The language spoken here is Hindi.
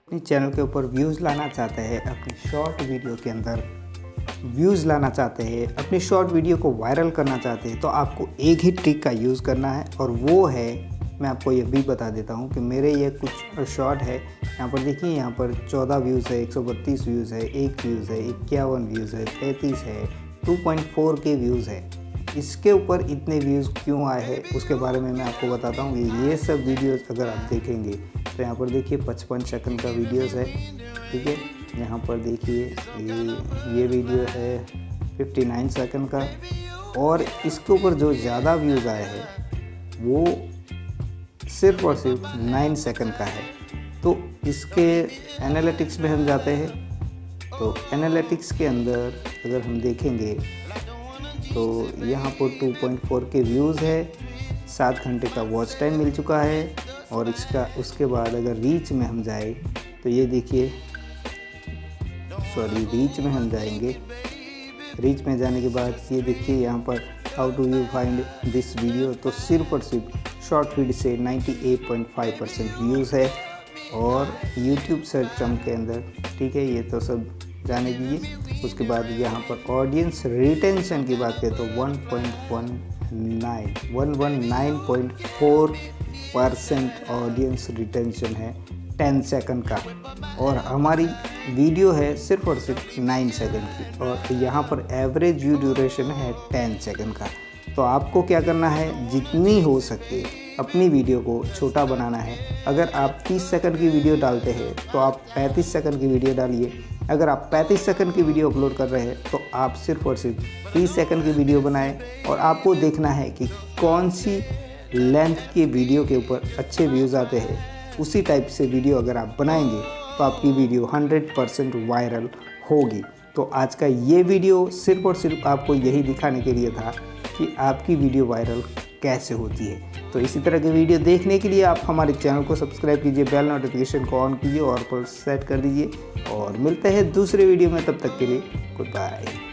अपनी चैनल के ऊपर व्यूज़ लाना चाहते हैं, अपनी शॉर्ट वीडियो के अंदर व्यूज़ लाना चाहते हैं, अपनी शॉर्ट वीडियो को वायरल करना चाहते हैं, तो आपको एक ही ट्रिक का यूज़ करना है और वो है, मैं आपको ये भी बता देता हूँ कि मेरे ये कुछ शॉर्ट है। यहाँ पर देखिए, यहाँ पर 14 व्यूज़ है, 132 व्यूज़ है, 1 व्यूज़ है, 51 व्यूज़ है, 33 है, 2.4 के व्यूज़ है। इसके ऊपर इतने व्यूज़ क्यों आए हैं उसके बारे में मैं आपको बताता हूँ। ये सब वीडियोस अगर आप देखेंगे तो यहाँ पर देखिए 55 सेकंड का वीडियोस है, ठीक है। यहाँ पर देखिए ये वीडियो है 59 सेकंड का, और इसके ऊपर जो ज़्यादा व्यूज़ आए हैं वो सिर्फ और सिर्फ 9 सेकंड का है। तो इसके एनालिटिक्स में हम जाते हैं, तो एनालिटिक्स के अंदर अगर हम देखेंगे तो यहाँ पर 2.4 के व्यूज़ है, 7 घंटे का वॉच टाइम मिल चुका है। और उसके बाद अगर रीच में हम जाए तो ये देखिए, रीच में हम जाएंगे। रीच में जाने के बाद ये देखिए यहाँ पर how do you find this video, तो सिर्फ और सिर्फ शॉर्ट फीड से 98.5% व्यूज़ है। और यूट्यूब सर्च टर्म के अंदर, ठीक है, ये तो सब जाने दीजिए। उसके बाद यहाँ पर ऑडियंस रिटेंशन की बात करें तो 119.4% ऑडियंस रिटेंशन है 10 सेकंड का, और हमारी वीडियो है सिर्फ और सिर्फ 9 सेकंड की, और यहाँ पर एवरेज व्यू ड्यूरेशन है 10 सेकंड का। तो आपको क्या करना है, जितनी हो सके अपनी वीडियो को छोटा बनाना है। अगर आप 30 सेकंड की वीडियो डालते हैं तो आप 35 सेकंड की वीडियो डालिए। अगर आप 35 सेकंड की वीडियो अपलोड कर रहे हैं तो आप सिर्फ और सिर्फ 30 सेकंड की वीडियो बनाएं। और आपको देखना है कि कौन सी लेंथ की वीडियो के ऊपर अच्छे व्यूज़ आते हैं। उसी टाइप से वीडियो अगर आप बनाएंगे तो आपकी वीडियो 100% वायरल होगी। तो आज का ये वीडियो सिर्फ और सिर्फ आपको यही दिखाने के लिए था कि आपकी वीडियो वायरल कैसे होती है। तो इसी तरह के वीडियो देखने के लिए आप हमारे चैनल को सब्सक्राइब कीजिए, बेल नोटिफिकेशन को ऑन कीजिए और पर सेट कर दीजिए। और मिलते हैं दूसरे वीडियो में, तब तक के लिए गुड बाय।